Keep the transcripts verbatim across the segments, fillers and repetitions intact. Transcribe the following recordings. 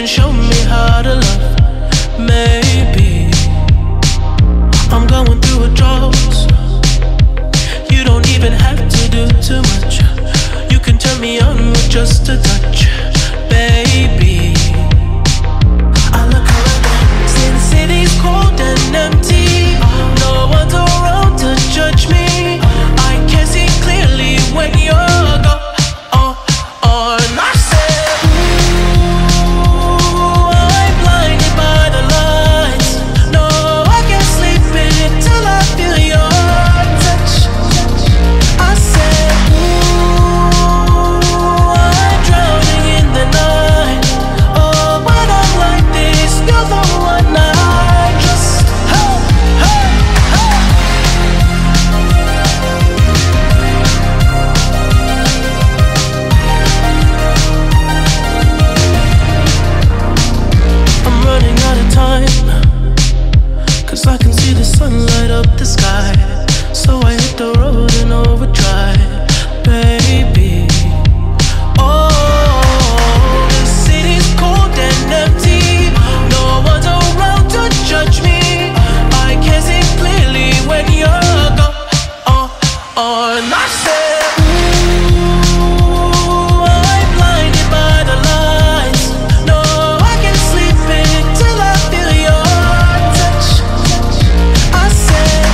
show me how to love. Maybe I'm going through a drought. You don't even have to do too much. You can turn me on with just a touch, baby. I look around, see the city's cold and empty. No one's around to judge me. I can see clearly when you're gone. Oh, oh, and I said, ooh, I'm blinded by the lights. No, I can't sleep until I feel your touch. I said, ooh, I'm drowning in the night. Oh, when I'm like this, you're the one I trust. Hey, hey, hey. I'm running out of time, 'cause I can see the sun light up the sky. So I hit the road in overdrive, baby. Oh, the city's cold and empty. No one's around to judge me. I can see clearly when you're gone. Oh, oh, and I said, ooh, I'm blinded by the lights. No, I can't sleep until I feel your touch. I said,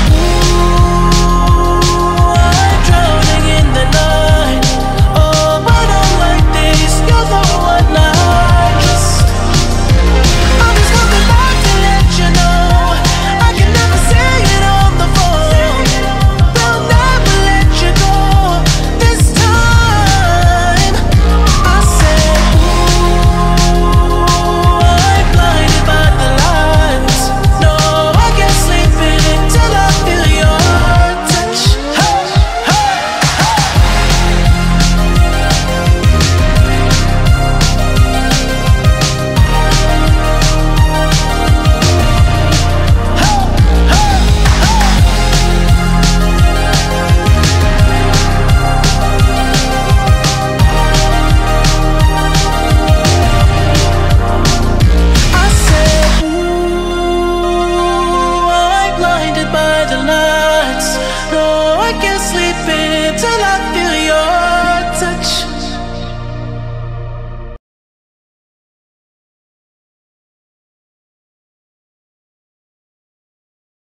ooh, I'm drowning in the night. Oh, when I'm like this, you're the one I trust. I'm just coming back to let you know I can never say it on the phone. Will never let you go this time. I said, ooh, I'm blinded by the lights. No, I can't sleep until I feel your touch. Hey, hey, hey. I said, ooh, I'm blinded by the lights. No, I can't sleep until I